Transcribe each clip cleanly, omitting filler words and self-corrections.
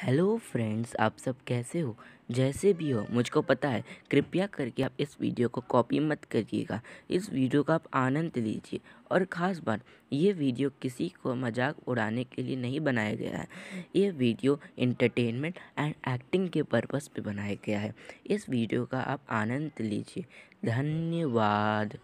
Hello friends, आप सब कैसे हो? जैसे भी हो मुझको पता है। कृपया करके आप इस वीडियो को कॉपी मत करिएगा। इस वीडियो का आप आनंद लीजिए। और ख़ास बात, ये वीडियो किसी को मजाक उड़ाने के लिए नहीं बनाया गया है। ये वीडियो एंटरटेनमेंट एंड एक्टिंग के पर्पस पे बनाया गया है। इस वीडियो का आप आनंद लीजिए। धन्यवाद।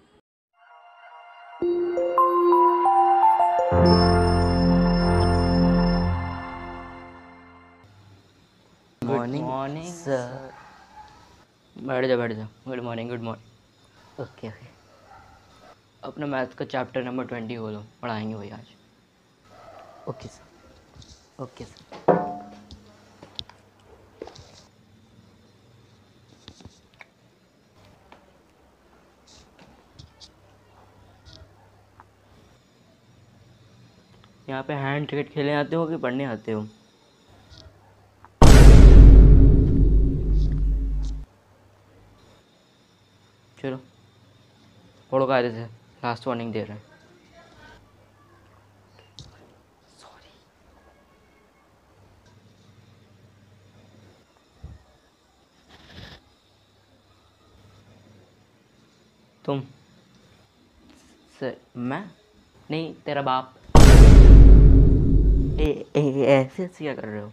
Morning sir. बैठ जा। Good morning. ओके। अपना मैथ्स का चैप्टर नंबर 20 खोलो, पढ़ाएंगे वही आज। Okay sir. यहाँ पे हैंड क्रिकेट खेलने आते हो कि पढ़ने आते हो? चलो पढ़ो कायदे से, लास्ट वार्निंग दे रहे हैं। सॉरी। तुम सर? मैं नहीं, तेरा बाप। ऐसे क्या कर रहे हो?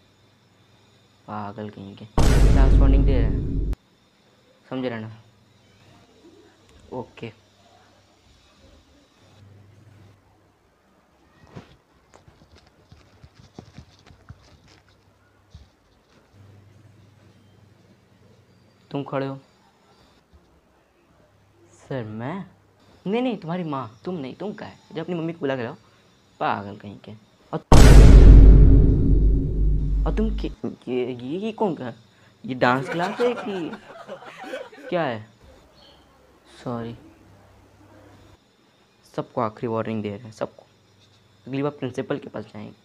पागल कहीं के। लास्ट वार्निंग दे रहे हैं, समझ रहे ना? ओके। तुम खड़े हो? सर मैं नहीं, तुम्हारी माँ। तुम नहीं, तुम क्या है? जब अपनी मम्मी को बुला के लाओ। पागल कहीं के। और तुम ये कौन का? ये डांस क्लास है कि क्या है? सॉरी। सबको आखिरी वार्निंग दे रहे हैं, सबको। अगली बार प्रिंसिपल के पास जाएंगे।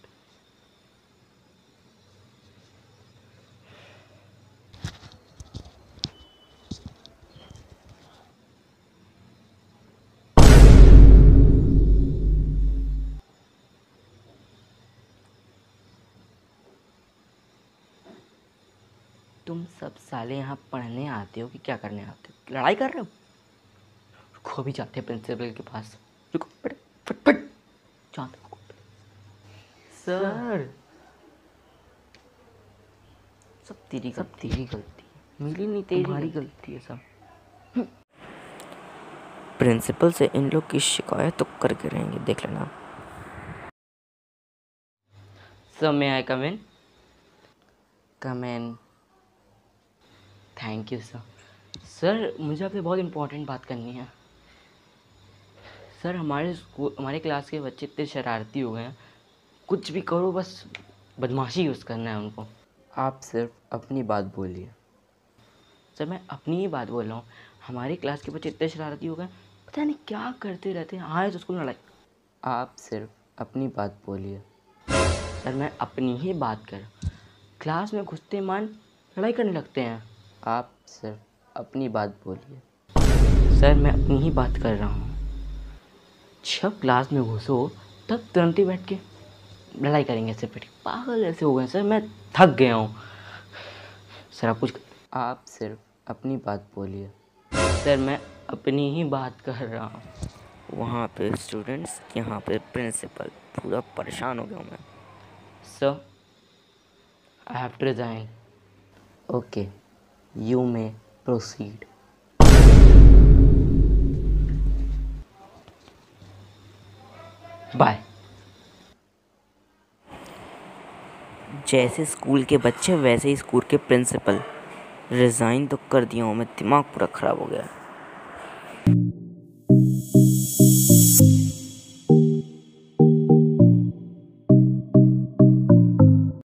तुम सब साले यहाँ पढ़ने आते हो कि क्या करने आते हो? लड़ाई कर रहे हो? रुको, भी जाते हैं प्रिंसिपल के पास। रुको, फट जाते हो। सर सब तेरी गलती है। मेरी नहीं, तुम्हारी गलती है सब। प्रिंसिपल से इन लोग की शिकायत तो करके रहेंगे, देख लेना। Sir may I come in? Come in. Thank you sir. Sir मुझे आपसे बहुत इम्पोर्टेंट बात करनी है। सर हमारे क्लास के बच्चे इतने शरारती हो गए हैं। कुछ भी करो, बस बदमाशी यूज़ करना है उनको। आप सिर्फ अपनी बात बोलिए। सर मैं अपनी ही बात बोल रहा हूँ। हमारे क्लास के बच्चे इतने शरारती हो गए, पता नहीं क्या करते रहते हैं। आए तो स्कूल में लड़ाई। आप सिर्फ अपनी बात बोलिए। सर मैं अपनी ही बात कर, क्लास में घुसते मान लड़ाई करने लगते हैं। आप सिर्फ अपनी बात बोलिए। सर मैं अपनी ही बात कर रहा हूँ। जब क्लास में घुसो तब तुरंत ही बैठ के लड़ाई करेंगे सिर पे। पागल ऐसे हो गए सर, मैं थक गया हूँ। सर आप सिर्फ अपनी बात बोलिए। सर मैं अपनी ही बात कर रहा हूँ। वहाँ पे स्टूडेंट्स, यहाँ पे प्रिंसिपल। पूरा परेशान हो गया हूँ मैं। Sir I have to resign. Okay, you may proceed. Bye. जैसे स्कूल के बच्चे वैसे ही स्कूल के प्रिंसिपल। रिज़ाइन तो कर दिया हूँ मैं, दिमाग पूरा ख़राब हो गया।